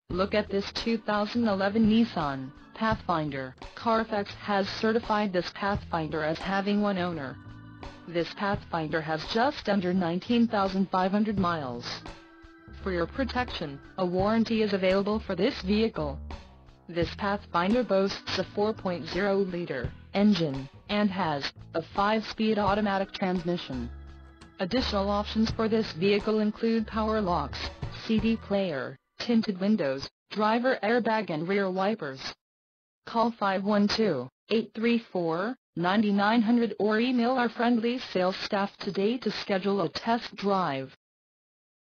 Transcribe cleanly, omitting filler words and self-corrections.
Look at this 2011 Nissan Pathfinder. Carfax has certified this Pathfinder as having one owner. This Pathfinder has just under 19,500 miles. For your protection, a warranty is available for this vehicle. This Pathfinder boasts a 4.0-liter engine, and has a 5-speed automatic transmission. Additional options for this vehicle include power locks, CD player, tinted windows, driver airbag and rear wipers. Call 512-834-9900 or email our friendly sales staff today to schedule a test drive.